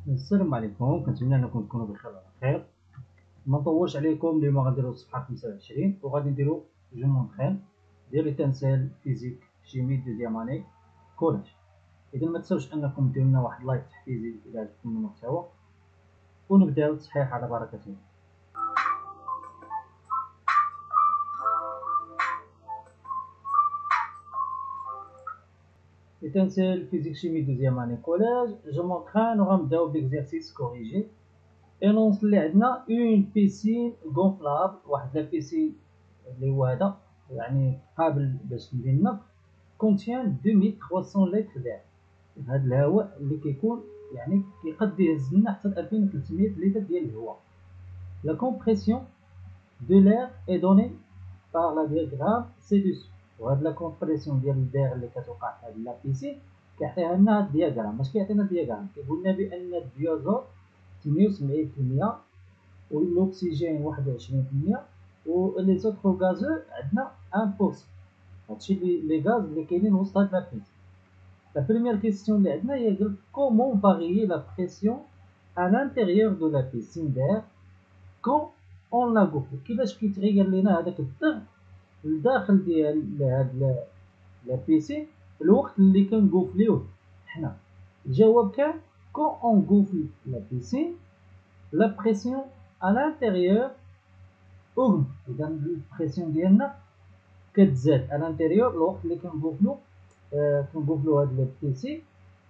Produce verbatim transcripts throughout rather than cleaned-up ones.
السلام عليكم، كنتمنى انكم تكونوا بخير وعلى خير. ما نطولش عليكم، اليوم غنديرو الصفحه خمسة وعشرين وغادي نديرو جو مونطرين ديال لي تنسال فيزيك شيمي دوزيام اني كوليج. اذا ما تنساوش انكم ديروا لنا واحد لايك تحفيزي الى عجبكم المحتوى، ونبداو التصحيح على بركه الله. لي تنسال فيزيك شيمي دوزيام اني كوليج جو مونطرين، وغنبداو بليكزارسيس كوريجي. اينونس اللي عندنا اون بيسين غونفلابل، واحد لا بيسين اللي هو هذا يعني قابل باش ندير النقل، كونتيان deux mille trois cents لتر داير. هذا الهواء اللي كيكون يعني كيقد يهز لنا حتى ألفين وثلاثمية لتر ديال الهواء. لا كومبريسيون دو لير اي دوني بار لا دياغرام سي دوسو. وهاد لا كومبريسيون ديال الدير اللي كتوقع في هاد لا بيسين كيعطيها لنا هاد الدياغرام. اش كيعطينا الدياغرام؟ كيقول لنا بان الديازول ثمانية وسبعين بالمية والاكسجين واحد وعشرين بالمية ولي زوطخ غازو عندنا واحد بالمية. هادشي لي غاز اللي كاينين وسط هاد لا بيسين. La première question اللي عندنا هي قال comment varier la pression à l'intérieur de la piscine d'air quand on la gonfle. كيفاش كيتغير لنا هذاك الضغط لداخل ديال هاد لا بيسين الوقت اللي كنغوفليوه حنا؟ الجواب كان quand on gonfle la piscine la pression à l'intérieur augmente. اذا البريسيون ديالنا كتزاد à l'intérieur الوقت اللي كنغوفلو آه كنغوفلو هاد البيسين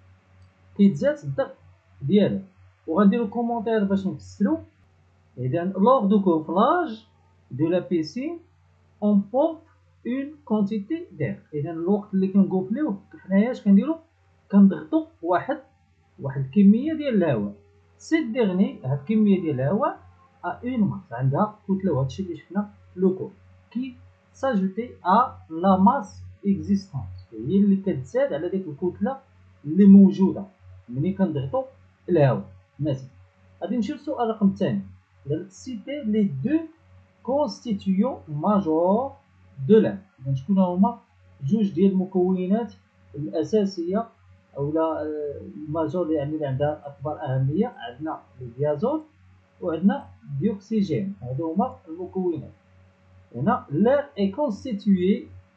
كيتزاد الضغط ديالها. وغنديرو كومونتير باش نفسرو. اذا لور دو غوفلاج دو لا بيسين اون بومب اون كونتيتي دير. اذا الوقت اللي كنغوفليوه حنايا اش كنديرو؟ كنضغطو واحد واحد الكميه ديال الهواء. سيت ديرني هاد الكميه ديال الهواء ا اون ماس، عندها كتله، وهادشي اللي شفنا في لو كور كي ساجوتي ا لا ماس اكزيستونس، هي اللي كتزاد على ديك الكتله اللي موجوده ملي كنضغطو الهواء. مزيان، غادي نمشيو للسؤال رقم الثاني. سيتي لي دو كونستيتيون ماجور دو لان. اذا شكون هما جوج ديال المكونات الاساسيه اولا الماجور يعني اللي عندها اكبر اهميه؟ عندنا الديازول وعندنا الديوكسيجين، هادو هما المكونات. هنا l'air est constitué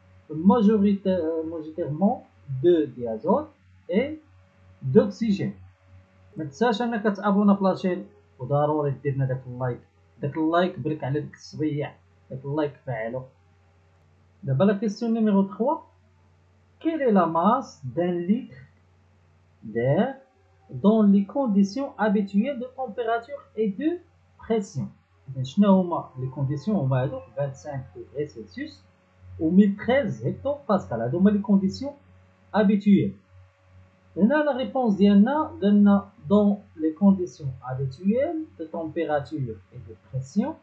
majoritairement de diazole et d'oxygène. ما تنساش انك تابونا في لاشين، وضروري دير لنا داك اللايك، داك اللايك برك على داك الصبيع، داك اللايك فاعلو. دابا لا كيسيون نيميرو ثلاثة. quelle est la masse d'un litre d'air dans les conditions habituelles de température et de pression؟ شنو هما لي كونديسيون؟ هما هادو خمسة وعشرين دوغري سلسيوس و مية وثلاثة هكتو باسكال، هادو هما لي كونديسيون habituelles. هنا لا ريبونس ديالنا قالنا dans les conditions habituelles de température et de pression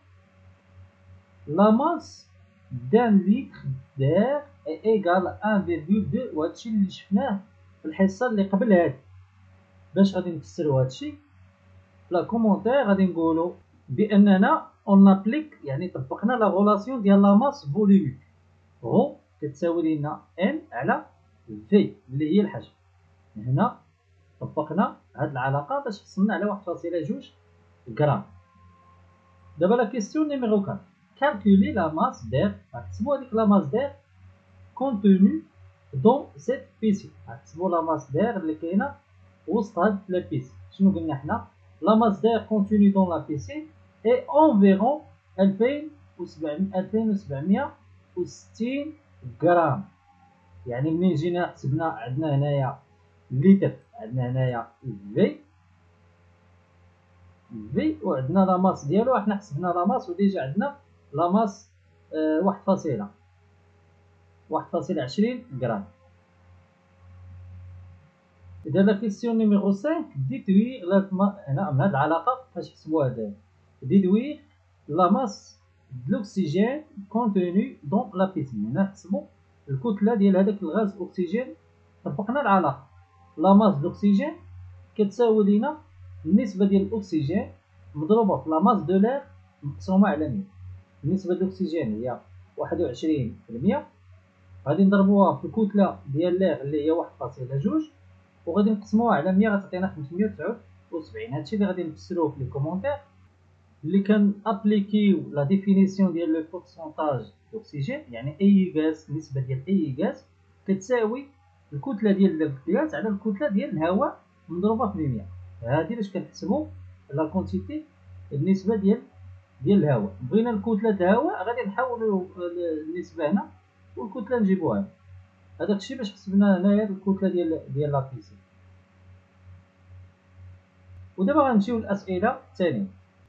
la masse d'un litre d'air est égale à un virgule deux. وهادشي اللي شفناه في الحصه اللي قبل هادي. باش غادي نفسروا هادشي في لا كومونتير غادي نقولوا باننا اون ابليك يعني طبقنا لا غولاسيون ديال لا ماس فوليوميك غو كتساوي لنا ان على في اللي هي الحجم. هنا طبقنا هاد العلاقه باش حصلنا على واحد فاصلة جوج غرام. دابا لا كيسيون نيميرو أربعة. calculer la masse d'air. غنحسبوا هذيك لا ماس d'air contenu dans cette piscine. غنحسبوا لا ماس d'air اللي كاينه وسط هاد لا بيسين. شنو قلنا حنا؟ لا ماس d'air contenu dans la piscine est environ ألفين وسبعمية وستين غرام. يعني منين جينا حسبنا عندنا هنايا لتر، عندنا هنايا في في وعندنا لا ماس ديالو. حنا حسبنا لا ماس وديجا عندنا لا ماس آه واحد فاصلة واحد فاصلة عشرين غرام. إذا لا كيسيون نيميرو خمسة ديدوير هنا من هاد العلاقة فاش حسبوا هذا ديدوير لا ماس د لوكسيجين كونتوني دون لا بيسين. هنا نحسبوا الكتلة ديال هذاك الغاز أكسجين. طبقنا العلاقة لا ماس د لوكسيجين كتساوي لينا النسبة ديال الأكسجين مضروبة في لا ماس دو لير مقسومة على مية. النسبة د الأكسجين هي واحد وعشرين بالمية، غادي نضربوها في الكتلة ديال لير اللي هي واحد فاصلة جوج، وغادي نقسموها على مية غتعطينا خمسمية وتسعود وسبعين. هادشي اللي غادي نفسروه في لي كومونتير. اللي كان ابليكيو لا ديفينيسيون ديال لو بورسونتاج دوكسيجين، يعني اي غاز، النسبه ديال اي غاز كتساوي الكتله ديال الغاز على الكتله ديال الهواء مضروبه في مية. هذه باش كنحسبوا لا كونتيتي، النسبه ديال ديال الهواء. بغينا الكتله د الهواء غادي نحولوا النسبه هنا والكتله نجيبوها هنا. هذاك الشيء باش حسبنا هنايا الكتله ديال ديال لابيسي. ودابا غنمشيو للاسئله الثانيه.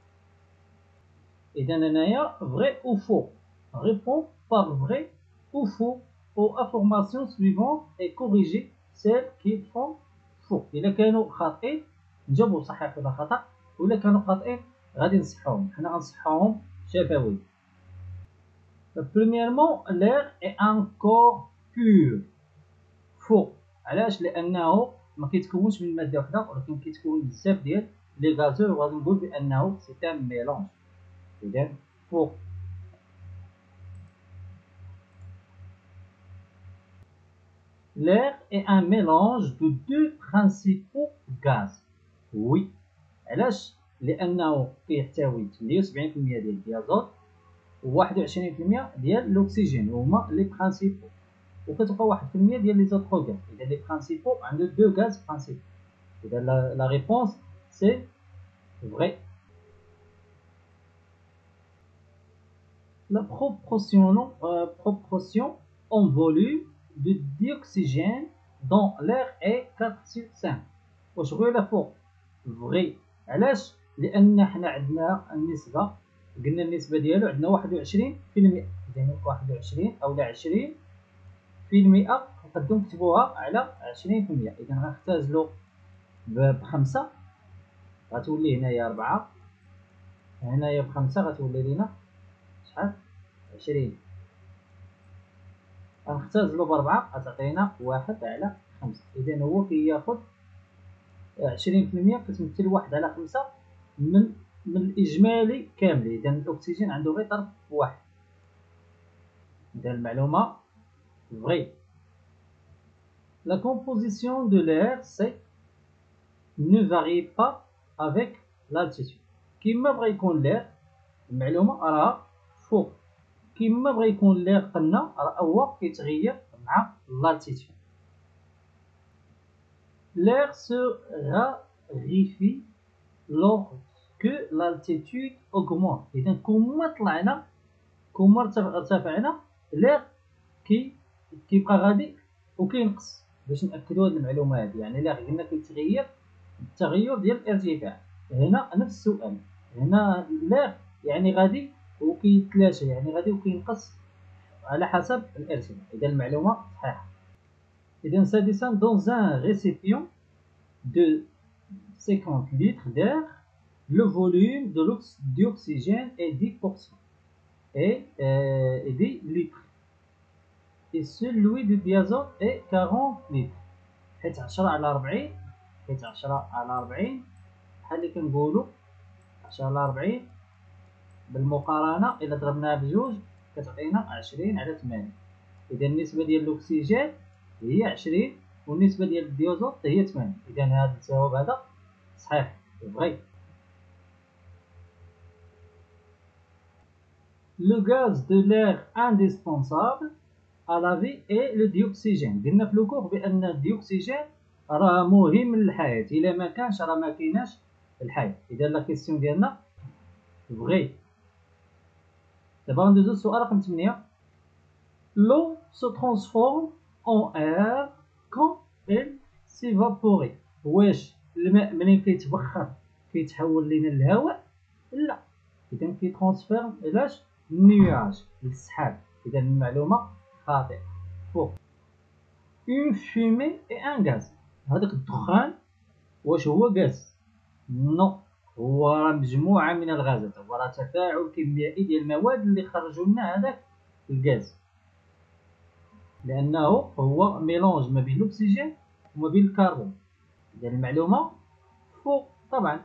إذا هنايا vrai ou faux. Réponds par vrai ou faux aux informations suivantes et corriger celles qui font faux. إلا كانوا خاطئين نجاوبوا صحيح ولا خطأ، وإلا كانوا خاطئين غادي نصحوهم. حنا غنصحوهم شفوي. Premièrement, l'air est encore pur. Faux. علاش؟ لأنه ما كيتكونش من مادة وحدة، ولكن كيتكون بزاف ديال لي غازور، وغادي نقول بأنه سي ان ميلونج. إذا faux. L'air est un mélange de deux principaux gaz. Oui. علاش؟ لأنه كيحتوي ثمانية وسبعين بالمئة ديال الديازوت و واحد وعشرين بالمئة ديال الأكسجين، هما لي برانسيبو، وكتبقى واحد بالمئة ديال لي زوطخ غاز. إذا لي برانسيبو عندو دو غاز برانسيبو. إذا لا ريبونس سي فري. La proportion, euh, proportion en volume de dioxygène dans l'air est quatre sur cinq. واش غير ولا فوق؟ فغي. علاش؟ لأن حنا عندنا النسبة، قلنا النسبة ديالو عندنا واحد وعشرين في المئة. إذا واحد وعشرين أولا عشرين في المئة نقدرو نكتبوها على عشرين في المئة. إذا غنختازلو بخمسة غتولي هنايا ربعة، هنايا بخمسة غتولي لينا شحال؟ عشرين. غنختازلو بربعة غتعطينا واحد على خمسة. إذا هو كياخد عشرين في المئة، كتمثل واحد على خمسة من من الإجمالي كامل. إذا الأكسجين عنده غير طرف واحد. إذا المعلومة فغي. La composition de l'air c'est ne varie pas avec l'altitude. كيما بغا يكون l'air، المعلومة راه فوق. كيما بغا يكون l'air قلنا راه هو كيتغير مع l'altitude. L'air se raréfie lorsque l'altitude augmente. إذا كوما طلعنا كوما ارتفعنا l'air كي كيبقى غادي وكينقص. باش نأكدو هاد المعلومة هادي، يعني إلا قلنا كيتغير التغير ديال الارتفاع. هنا نفس السؤال، هنا l'air يعني غادي وكيتلاشى، يعني غادي وكينقص على حسب الارتفاع. إذا المعلومة صحيحة. إذا سادسا dans un récipient de cinquante litres d'air, le volume de l'oxygène est dix pour cent et, euh, et dix litres, et celui du diazote est quarante litres. حيت عشرة على أربعين، حيت عشرة على أربعين بحال اللي كنقولوا عشرة على أربعين بالمقارنة إلا ضربناها بجوج كتعطينا عشرين على ثمانية. إذا النسبة ديال الأكسجين هي عشرين والنسبة ديال الديازوت هي ثمانية. إذا هذا الجواب هذا صحيح فغي. Le gaz de l'air indispensable à la vie est le dioxygène. قلنا في لوكور بأن الديوكسيجين راه مهم للحياة، إلا ما كانش راه ما كايناش الحياة. إذا لا كيسيون ديالنا فغي. دابا غندوزو للسؤال رقم ثمانية. L'eau se transforme en air quand elle s'évapore. واش الماء ملي كيتبخر كيتحول لينا للهواء؟ لا. إذا كيترانسفير علاش؟ النياج للسحاب. إذا المعلومة خاطئة فوق. Une fumée et un gaz. هذاك الدخان واش هو غاز؟ نو، هو راه مجموعة من الغازات، هو راه تفاعل كيميائي ديال المواد اللي خرجوا لنا هذاك الغاز، لأنه هو ميلونج ما بين الأكسجين وما بين الكربون. إذا المعلومة فوق طبعا.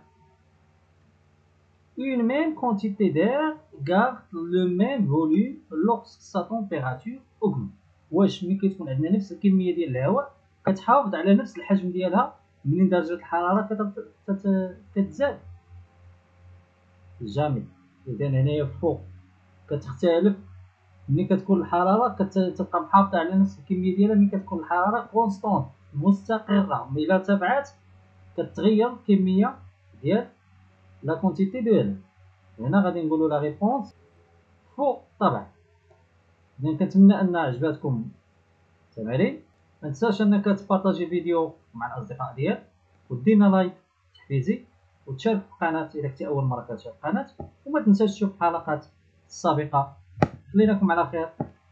Une même quantité d'air garde le même volume lorsque sa température augmente. واش ملي كتكون عندنا نفس الكمية ديال الهواء كتحافظ على نفس الحجم ديالها منين درجة الحرارة كت- كتزاد؟ جميل. إذا هنايا فوق كتختلف، ملي كتكون الحرارة كتبقى محافظة على نفس الكمية ديالها، ملي كتكون الحرارة كونستونت مستقرة، ملي إلا ارتفعات كتغير الكمية ديال لا كونتيتي ديالها. هنا غادي نقولوا لا ريبونس فوق الطبع. إذا كنتمنى أن عجباتكم التمارين. متنساش انك تبارطاجي فيديو مع الاصدقاء ديالك، ودينا لايك تحفيزي، وتشارك في القناه اذا كنتي اول مره كتشاهد القناه، وما تنساش تشوف الحلقات السابقه. خليناكم على خير.